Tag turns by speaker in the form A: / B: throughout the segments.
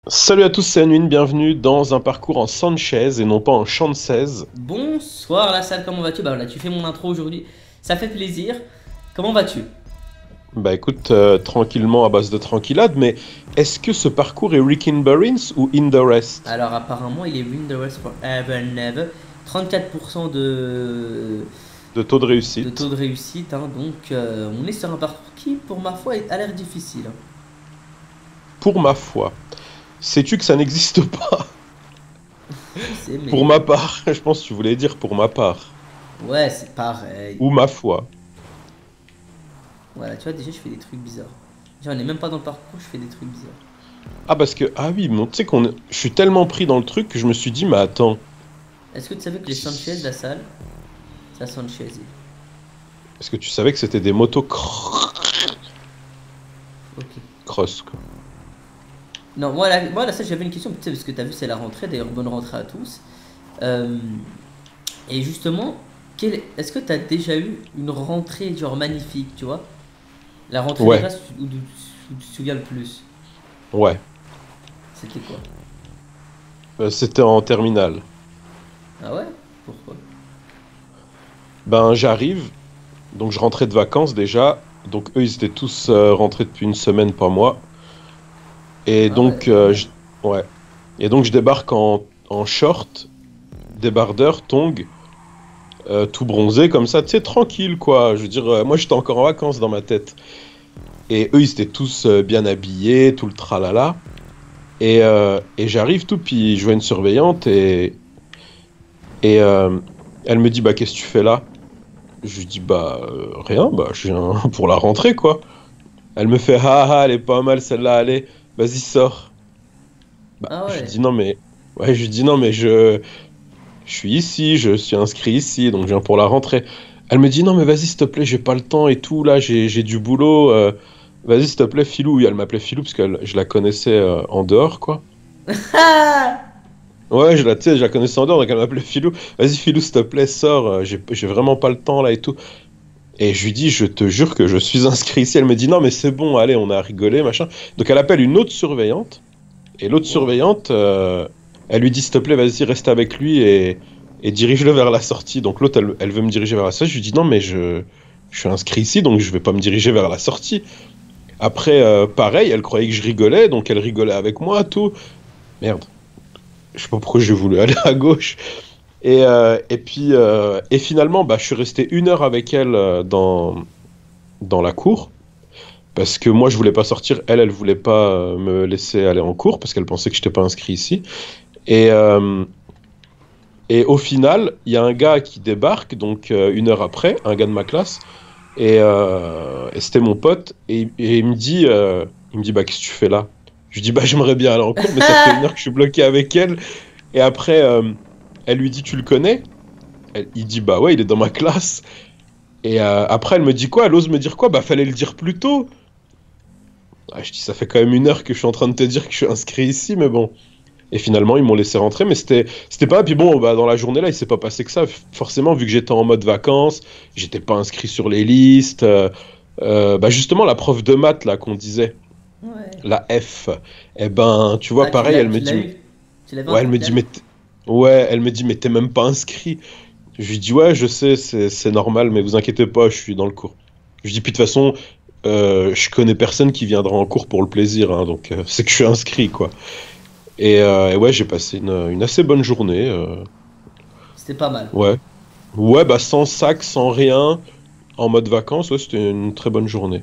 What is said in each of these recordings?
A: Salut à tous, c'est Anouine, bienvenue dans un parcours en Sanchez et non pas en Chances.
B: Bonsoir la salle, comment vas-tu? Bah voilà, tu fais mon intro aujourd'hui, ça fait plaisir. Comment vas-tu?
A: Bah écoute, tranquillement à base de tranquillade, mais est-ce que ce parcours est Rick in Burins ou In the Rest?
B: Alors apparemment il est Win the Rest Forever and Never. 34%
A: De taux de
B: de taux
A: réussite?
B: de réussite, hein, donc on est sur un parcours qui pour ma foi a l'air difficile, hein.
A: Pour ma foi. Sais-tu que ça n'existe pas?
B: Je sais
A: Pour
B: mais
A: ma part, je pense que tu voulais dire pour ma part.
B: ouais c'est pareil.
A: Ou ma foi.
B: Voilà, tu vois déjà je fais des trucs bizarres. Genre on est même pas dans le parcours, je fais des trucs bizarres.
A: Ah parce que, ah oui, mais tu sais je suis tellement pris dans le truc que je me suis dit, mais attends.
B: Est-ce que tu savais que les Sanchez, la salle, ça Sanchez.
A: Est-ce que tu savais que c'était des motos
B: Ok.
A: cross, quoi?
B: Non, moi, ça, j'avais une question, tu sais, parce que t'as vu, c'est la rentrée, d'ailleurs, bonne rentrée à tous. Euh, et justement, est-ce que t'as déjà eu une rentrée, genre, magnifique, tu vois? La rentrée des
A: Ouais,
B: classes où tu te souviens le plus?
A: ouais.
B: C'était quoi?
A: C'était en terminale.
B: Ah ouais? Pourquoi?
A: Ben j'arrive. Donc je rentrais de vacances déjà. Donc eux, ils étaient tous rentrés depuis une semaine, pas moi. Et
B: Ah ouais,
A: donc,
B: quand même.
A: ouais. Et donc je débarque en short, débardeur, tongs, tout bronzé comme ça, tu sais, tranquille quoi. Je veux dire, moi j'étais encore en vacances dans ma tête. Et eux, ils étaient tous bien habillés, tout le tralala. Et j'arrive tout, puis je vois une surveillante et elle me dit, bah qu'est-ce que tu fais là? Je lui dis, bah rien, bah je viens pour la rentrée quoi. Elle me fait ah ah, elle est pas mal celle-là, allez, vas-y sors. Bah,
B: Ah
A: je lui
B: ouais.
A: dis non mais ouais, je lui dis non mais je suis ici, je suis inscrit ici, donc je viens pour la rentrée. Elle me dit non mais vas-y s'il te plaît, j'ai pas le temps et tout là, j'ai du boulot. Vas-y s'il te plaît Filou. Oui, elle m'appelait Filou parce que je la connaissais en dehors quoi. Ouais, tu sais, je la connaissais en dehors, donc elle m'appelait Filou. Vas-y Filou s'il te plaît, sors, j'ai vraiment pas le temps là et tout. Et je lui dis, je te jure que je suis inscrit ici. Elle me dit, non, mais c'est bon, allez, on a rigolé, machin. Donc elle appelle une autre surveillante. Et l'autre
B: Wow.
A: surveillante, elle lui dit, s'il te plaît, vas-y, reste avec lui et dirige-le vers la sortie. Donc l'autre, elle veut me diriger vers la sortie. Je lui dis, non, mais je suis inscrit ici, donc je vais pas me diriger vers la sortie. Après, pareil, elle croyait que je rigolais, donc elle rigolait avec moi, tout. Merde, je sais pas pourquoi j'ai voulu aller à gauche. Et puis, et finalement, bah, je suis resté 1 heure avec elle dans la cour. Parce que moi, je voulais pas sortir. Elle voulait pas me laisser aller en cours parce qu'elle pensait que je n'étais pas inscrit ici. Et, euh, et au final, il y a un gars qui débarque, donc 1 heure après, un gars de ma classe. Et c'était mon pote. Et il me dit, bah, qu'est-ce que tu fais là? Je lui dis, bah, j'aimerais bien aller en cours, mais ça fait 1 heure que je suis bloqué avec elle. Et après, elle lui dit, tu le connais? Il dit, bah ouais, il est dans ma classe. Et après, elle me dit quoi? Elle ose me dire quoi? Bah, fallait le dire plus tôt. Ah, je dis, ça fait quand même 1 heure que je suis en train de te dire que je suis inscrit ici, mais bon. Et finalement, ils m'ont laissé rentrer, mais c'était pas. Puis bon, bah, dans la journée là, il s'est pas passé que ça. Forcément, vu que j'étais en mode vacances, j'étais pas inscrit sur les listes. Bah justement, la prof de maths là qu'on disait,
B: Ouais.
A: la F, eh ben, tu vois,
B: Ah,
A: pareil, elle me
B: tu
A: dit,
B: l'as eu? Tu l'avais en
A: ouais, elle me dit,
B: terminale?
A: ouais, elle me dit, mais t'es même pas inscrit. Je lui dis, ouais, je sais, c'est normal, mais vous inquiétez pas, je suis dans le cours. Je lui dis, puis de toute façon, je connais personne qui viendra en cours pour le plaisir, hein, donc c'est que je suis inscrit, quoi. Et ouais, j'ai passé une assez bonne journée.
B: C'était pas mal.
A: Ouais. Ouais, bah sans sac, sans rien, en mode vacances, ouais, c'était une très bonne journée.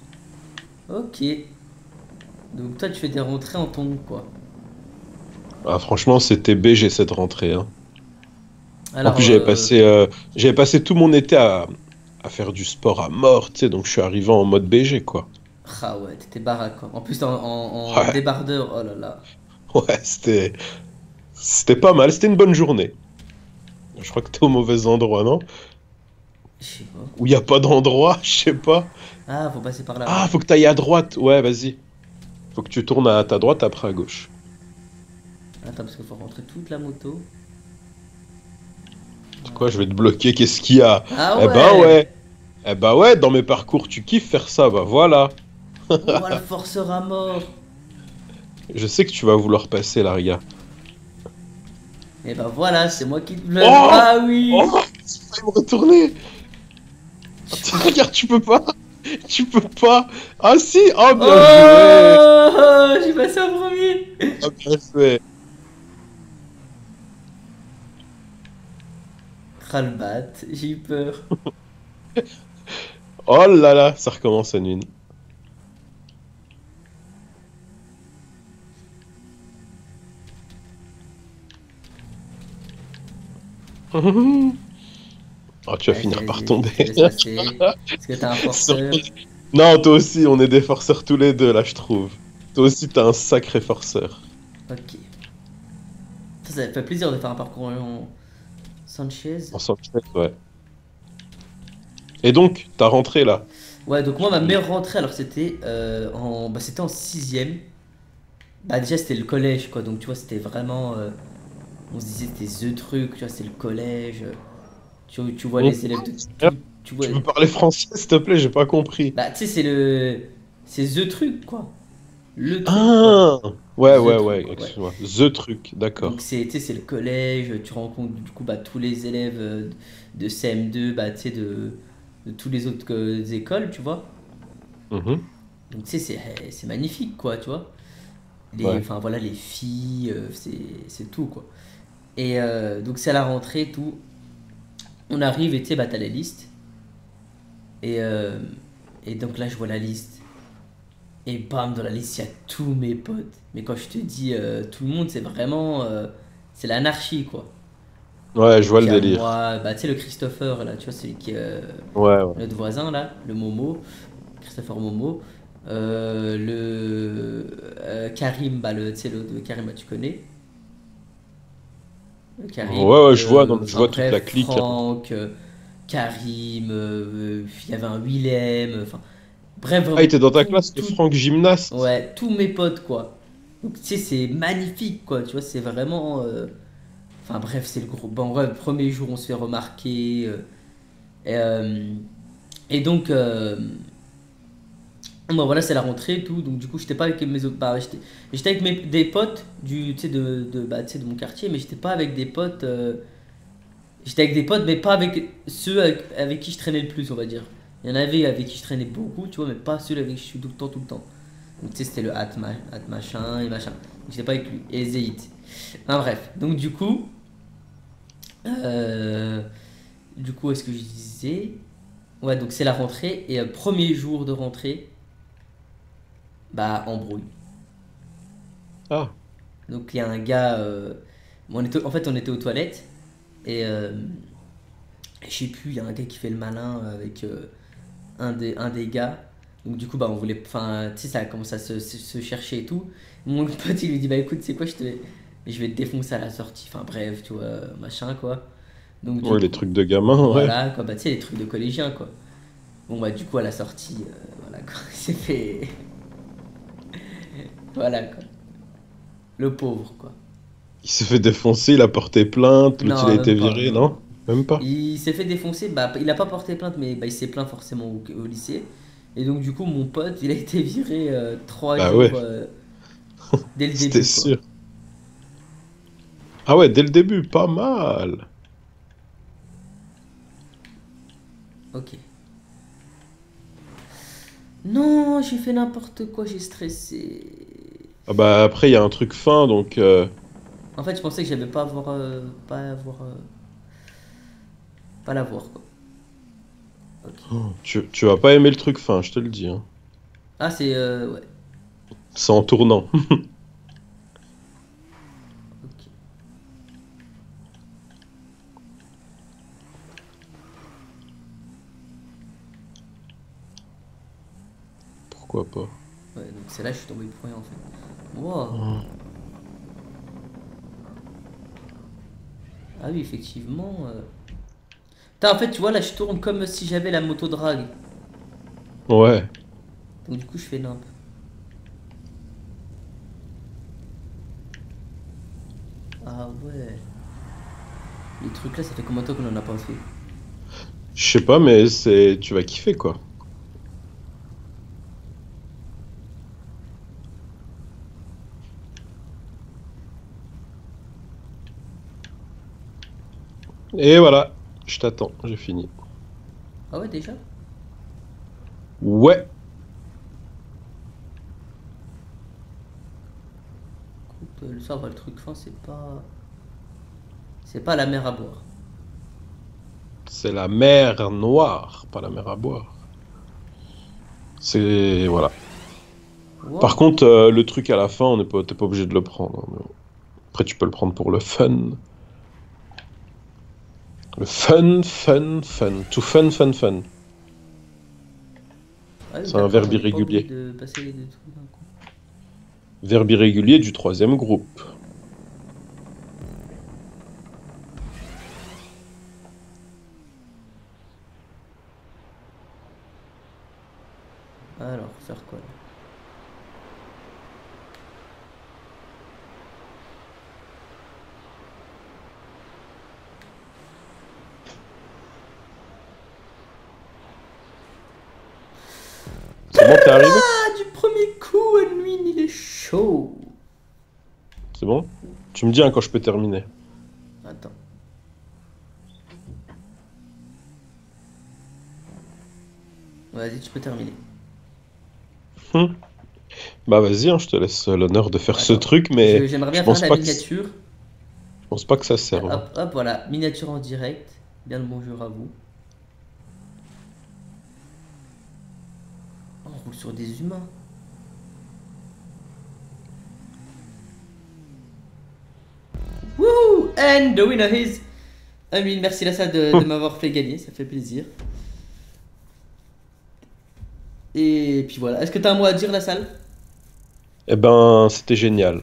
B: Ok. Donc toi, tu fais des rentrées en ton quoi.
A: Ah, franchement, c'était BG cette rentrée, hein. En
B: Alors,
A: plus, j'avais passé tout mon été à faire du sport à mort, tu sais, donc je suis arrivé en mode BG, quoi.
B: ah ouais, t'étais baraque quoi. En plus, en
A: Ouais,
B: débardeur, oh là là.
A: ouais, c'était pas mal, c'était une bonne journée. Je crois que t'es au mauvais endroit, non?
B: Je sais pas.
A: Ou il y a pas d'endroit, je sais pas.
B: Ah, faut passer par là,
A: Ah,
B: ouais.
A: faut que t'ailles à droite. Ouais, vas-y. Faut que tu tournes à ta droite, après à gauche.
B: Attends, parce qu'il faut rentrer toute la moto.
A: C'est quoi, je vais te bloquer, qu'est-ce qu'il y a?
B: Ah
A: Eh ben
B: ouais!
A: ouais. Eh ben ouais, dans mes parcours, tu kiffes faire ça, bah voilà.
B: On va le forcer à mort!
A: Je sais que tu vas vouloir passer, Laria.
B: Et bah voilà, c'est moi qui te bluffe.
A: Oh!
B: Ah oui!
A: Oh! Il va me retourner! Attends, regarde, tu peux pas! Tu peux pas! Ah si! Oh, bien joué!
B: Oh! J'ai passé en premier!
A: Ah, bien joué!
B: Kralbat, j'ai eu peur.
A: Oh là là, ça recommence à une. Oh, tu vas
B: Vas-y,
A: finir par
B: vas-y,
A: tomber.
B: je te laisse passer. Est-ce que t'as un
A: Sur-
B: forceur?
A: Non, toi aussi, on est des forceurs tous les deux, là, je trouve. Toi aussi, t'as un sacré forceur.
B: Ok. Ça fait plaisir de faire un parcours en Sanchez.
A: En centimètres, ouais. Et donc, t'as rentré, là.
B: Ouais, donc moi, ma
A: Tu-
B: meilleure rentrée, alors c'était bah, c'était en sixième. Bah déjà, c'était le collège, quoi. Donc, tu vois, c'était vraiment... on se disait, c'était the truc, tu vois, c'est le collège. Tu vois les élèves de tout... Tu vois...
A: Tu peux parler français, s'il te plaît, j'ai pas compris.
B: Bah, tu sais, c'est le... C'est the truc, quoi. Le truc, quoi.
A: Ah! Ouais,
B: The
A: ouais,
B: truc,
A: ouais,
B: quoi, ouais.
A: excuse-moi. The truc,
B: Donc,
A: d'accord.
B: c'est, tu sais, c'est le collège. Tu rencontres, du coup, bah, tous les élèves de CM2, bah, tu sais, de tous les autres écoles, tu vois.
A: Mhm.
B: Donc, tu sais, c'est magnifique, quoi, tu vois.
A: Ouais.
B: Enfin, voilà, les filles, c'est tout, quoi. Et donc, c'est à la rentrée, tout. On arrive et tu sais, bah, t'as la liste. Et, euh, et donc là, je vois la liste. Et bam, dans la liste, il y a tous mes potes. Mais quand je te dis tout le monde, c'est vraiment. C'est l'anarchie, quoi.
A: Ouais, je vois
B: Donc
A: le
B: il y a
A: délire.
B: moi, bah, tu sais, le Christopher, là, tu vois, celui qui est
A: Ouais, ouais.
B: notre voisin, là, le Momo. Christopher Momo. Le Karim, bah, tu sais, le Karim, bah, tu connais. Karim.
A: Ouais, ouais, je vois, non, mais je
B: Enfin
A: vois toute la
B: bref,
A: clique, hein.
B: Franck, Karim, il y avait un Willem. Enfin, bref,
A: Ah, il
B: vraiment,
A: était dans ta classe, le
B: tout,
A: Franck Gymnaste.
B: ouais, tous mes potes, quoi. Donc, tu sais, c'est magnifique, quoi. Tu vois, c'est vraiment. Enfin, bref, c'est le gros. Bon, ouais, le premier jour, on se fait remarquer. Et, et donc, bon, voilà, c'est la rentrée et tout. Donc, du coup, j'étais pas avec mes autres. Bah, j'étais avec des potes tu sais, bah, tu sais, de mon quartier, mais j'étais pas avec des potes. J'étais avec des potes, mais pas avec ceux avec qui je traînais le plus, on va dire. Il y en avait avec qui je traînais beaucoup, tu vois, mais pas ceux avec qui je suis tout le temps, tout le temps. Donc, tu sais, c'était le hat machin et machin. Donc, j'étais pas avec lui. Et Zéhit. Enfin, bref. Donc, euh, du coup, est-ce que je disais. Ouais, donc c'est la rentrée. Et premier jour de rentrée, bah, embrouille.
A: Ah,
B: Donc, il y a un gars. En fait, on était aux toilettes. Et je sais plus, il y a un gars qui fait le malin avec un des gars. Donc du coup, bah, on voulait, enfin, tu sais, ça a commencé à se chercher et tout. Mon pote, il lui dit, bah écoute, c'est quoi, je vais te défoncer à la sortie. Enfin bref, tu vois, machin, quoi. Donc du
A: ouais, les
B: coup,
A: trucs de gamin, ouais.
B: voilà, quoi, bah tu sais, les trucs de collégien, quoi. Bon, bah du coup, à la sortie, voilà, quoi, il s'est fait, voilà, quoi. Le pauvre, quoi.
A: Il s'est fait défoncer, il a porté plainte, l'autre il a
B: Non,
A: été
B: même pas,
A: viré,
B: non.
A: non? Même pas.
B: Il s'est fait défoncer, bah il a pas porté plainte, mais bah, il s'est plaint forcément au lycée. Et donc du coup, mon pote, il a été viré 3 jours
A: Bah ouais,
B: dès le
A: c'était
B: début, quoi.
A: sûr. Ah ouais, dès le début, pas mal.
B: Ok. Non, j'ai fait n'importe quoi, j'ai stressé.
A: Ah bah après, il y a un truc fin, donc...
B: En fait, je pensais que j'avais pas l'avoir, quoi. Ok.
A: tu vas pas aimer le truc fin, je te le dis, hein.
B: Ah, c'est ouais.
A: C'est en tournant.
B: Ok.
A: Pourquoi pas?
B: Ouais, donc c'est là que je suis tombé pour rien en fait. Wow.
A: Hmm.
B: Ah oui, effectivement. Putain, en fait, tu vois, là, je tourne comme si j'avais la moto drag.
A: Ouais.
B: Donc du coup, je fais nimp. Ah ouais. Les trucs là, ça fait combien de temps qu'on en a pas fait?
A: Je sais pas, mais c'est... Tu vas kiffer, quoi. Et voilà, je t'attends, j'ai fini.
B: Ah ouais, déjà?
A: Ouais,
B: Écoute, ça va, le truc fin, c'est pas la mer à boire.
A: c'est la mer Noire, pas la mer à boire. C'est... Voilà. Par
B: Wow.
A: contre, le truc à la fin, t'es pas obligé de le prendre, hein, mais bon. Après, tu peux le prendre pour le fun. Le fun, fun, fun. To fun, fun, fun.
B: Ah oui,
A: C'est un
B: d'accord,
A: verbe
B: on n'est pas obligé
A: irrégulier.
B: de passer les deux trucs d'un coup.
A: Verbe irrégulier du troisième groupe.
B: Alors, faire quoi là?
A: C'est bon, t'es arrivé?
B: Ah, du premier coup, lui, il est chaud.
A: C'est bon? Tu me dis hein, quand je peux terminer.
B: Attends. Vas-y, tu peux terminer.
A: Hum. Bah vas-y, hein, je te laisse l'honneur de faire ce
B: Attends.
A: truc, mais
B: J'aimerais
A: je
B: bien faire
A: pense
B: la
A: pas que,
B: miniature.
A: je pense pas que ça serve.
B: Hop, hop, voilà. Miniature en direct. Bien le bonjour à vous. Oh, on roule sur des humains. Wouhou! And the winner is... Amine, merci la salle de m'avoir fait gagner, ça fait plaisir. Et puis voilà. Est-ce que t'as un mot à dire, la salle?
A: Eh ben, c'était génial.